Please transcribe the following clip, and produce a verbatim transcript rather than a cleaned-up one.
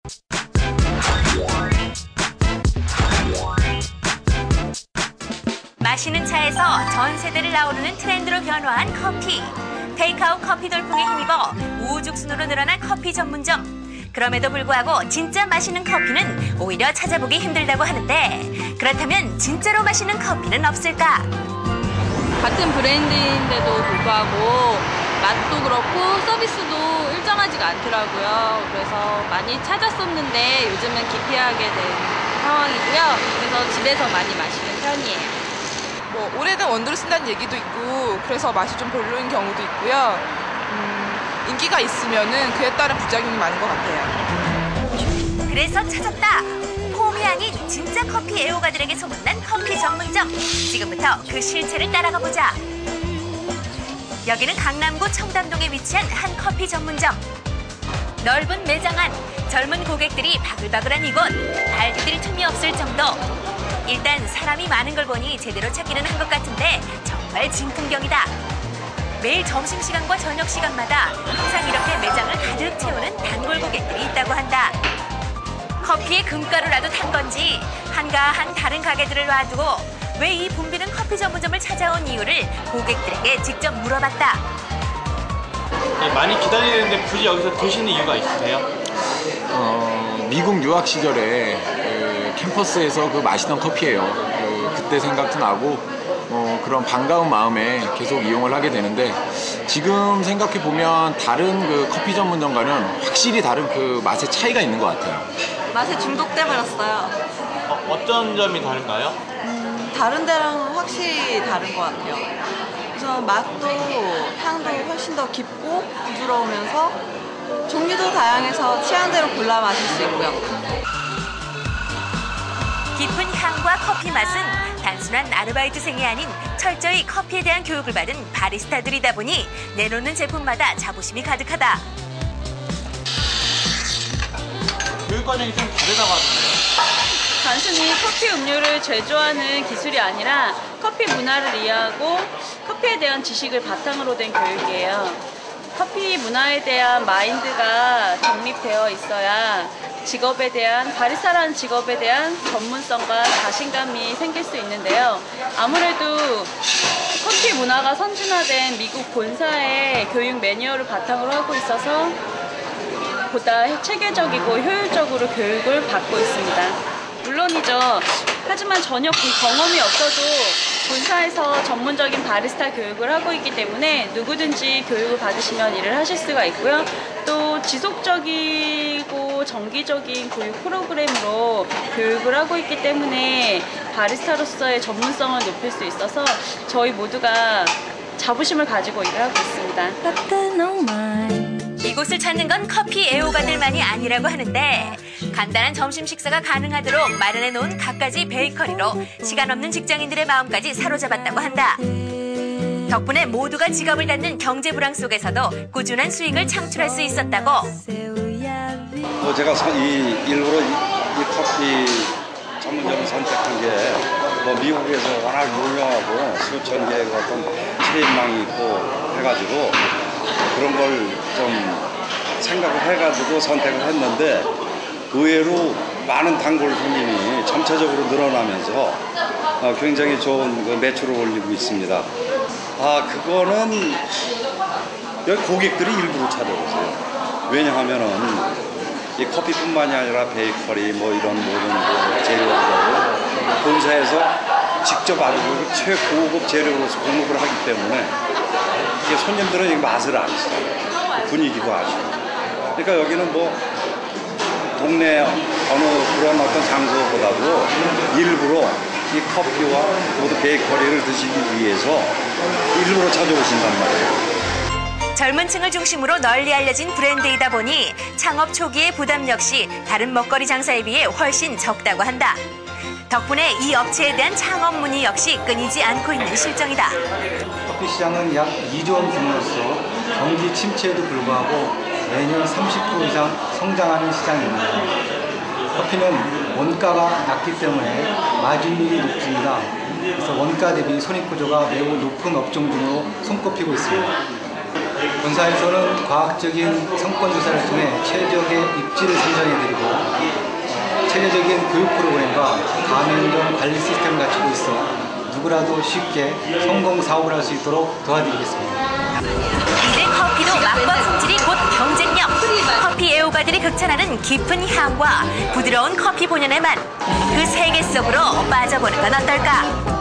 마시는 차에서 전 세대를 아우르는 트렌드로 변화한 커피. 테이크아웃 커피 돌풍에 힘입어 우후죽순으로 늘어난 커피 전문점. 그럼에도 불구하고 진짜 맛있는 커피는 오히려 찾아보기 힘들다고 하는데, 그렇다면 진짜로 맛있는 커피는 없을까? 같은 브랜드인데도 불구하고 맛도 그렇고 서비스도 일정하지가 않더라고요. 그래서 많이 찾았었는데 요즘은 기피하게 된 상황이고요. 그래서 집에서 많이 마시는 편이에요. 뭐 오래된 원두를 쓴다는 얘기도 있고 그래서 맛이 좀 별로인 경우도 있고요. 음, 인기가 있으면은 그에 따른 부작용이 많은 것 같아요. 그래서 찾았다. 폼이 아닌 진짜 커피 애호가들에게 소문난 커피 전문점. 지금부터 그 실체를 따라가 보자. 여기는 강남구 청담동에 위치한 한 커피 전문점. 넓은 매장 안, 젊은 고객들이 바글바글한 이곳. 발 디딜 틈이 없을 정도. 일단 사람이 많은 걸 보니 제대로 찾기는 한 것 같은데 정말 진풍경이다. 매일 점심시간과 저녁시간마다 항상 이렇게 매장을 가득 채우는 단골 고객들이 있다고 한다. 커피에 금가루라도 탄 건지 한가한 다른 가게들을 놔두고 왜 이 붐비는 커피 전문점을 찾아온 이유를 고객들에게 직접 물어봤다. 네, 많이 기다리는데 굳이 여기서 드시는 이유가 있으세요? 어, 미국 유학 시절에 그 캠퍼스에서 그 마시던 커피예요. 그, 그때 생각도 나고 어, 그런 반가운 마음에 계속 이용을 하게 되는데, 지금 생각해 보면 다른 그 커피 전문점과는 확실히 다른 그 맛의 차이가 있는 것 같아요. 맛에 중독돼 버렸어요. 어, 어떤 점이 다른가요? 음, 다른 데랑은 확실히 다른 것 같아요. 우선 맛도 향도 훨씬 더 깊고 부드러우면서 종류도 다양해서 취향대로 골라 마실 수 있고요. 깊은 향과 커피 맛은 단순한 아르바이트생이 아닌 철저히 커피에 대한 교육을 받은 바리스타들이다 보니 내놓는 제품마다 자부심이 가득하다. 교육 과정이 좀 다르다고 하던데요? 단순히 커피 음료를 제조하는 기술이 아니라 커피 문화를 이해하고 커피에 대한 지식을 바탕으로 된 교육이에요. 커피 문화에 대한 마인드가 정립되어 있어야 직업에 대한, 바리스타라는 직업에 대한 전문성과 자신감이 생길 수 있는데요. 아무래도 커피 문화가 선진화된 미국 본사의 교육 매뉴얼을 바탕으로 하고 있어서 보다 체계적이고 효율적으로 교육을 받고 있습니다. 물론이죠. 하지만 전혀 경험이 없어도 본사에서 전문적인 바리스타 교육을 하고 있기 때문에 누구든지 교육을 받으시면 일을 하실 수가 있고요. 또 지속적이고 정기적인 교육 프로그램으로 교육을 하고 있기 때문에 바리스타로서의 전문성을 높일 수 있어서 저희 모두가 자부심을 가지고 일을 하고 있습니다. 이곳을 찾는 건 커피 애호가들만이 아니라고 하는데, 간단한 점심 식사가 가능하도록 마련해 놓은 갖가지 베이커리로 시간 없는 직장인들의 마음까지 사로잡았다고 한다. 덕분에 모두가 지갑을 닫는 경제 불황 속에서도 꾸준한 수익을 창출할 수 있었다고. 뭐 제가 이 일부러 이, 이 커피 전문점을 선택한 게 뭐 미국에서 워낙 유명하고 수천 개의 어떤 체인망이 있고 해가지고 그런 걸 좀 생각을 해가지고 선택을 했는데, 의외로 많은 단골 손님이 점차적으로 늘어나면서 굉장히 좋은 매출을 올리고 있습니다. 아, 그거는 여기 고객들이 일부러 찾아오세요. 왜냐하면은 이 커피뿐만이 아니라 베이커리 뭐 이런 모든 재료들 본사에서 직접 아주 최고급 재료로서 공급을 하기 때문에 이게 손님들은 이 맛을 아시죠. 분위기도 아시고. 그러니까 여기는 뭐 동네 어느 그런 어떤 장소보다도 일부러 이 커피와 모두 베이커리를 드시기 위해서 일부러 찾아오신단 말이에요. 젊은 층을 중심으로 널리 알려진 브랜드이다 보니 창업 초기의 부담 역시 다른 먹거리 장사에 비해 훨씬 적다고 한다. 덕분에 이 업체에 대한 창업 문의 역시 끊이지 않고 있는 실정이다. 커피 시장은 약 이조 원 규모로서 경기 침체에도 불구하고 매년 삼십 퍼센트 이상 성장하는 시장입니다. 커피는 원가가 낮기 때문에 마진율이 높습니다. 그래서 원가 대비 손익 구조가 매우 높은 업종 중으로 손꼽히고 있습니다. 본사에서는 과학적인 성권 조사를 통해 최적의 입지를 선정해드리고 어, 체계적인 교육 프로그램과 가맹점 관리 시스템을 갖추고 있어 누구라도 쉽게 성공 사업을 할 수 있도록 도와드리겠습니다. 이제 커피도 맛과 품질이 곧 경쟁력. 커피 애호가들이 극찬하는 깊은 향과 부드러운 커피 본연의 맛. 그 세계 속으로 빠져보는 건 어떨까?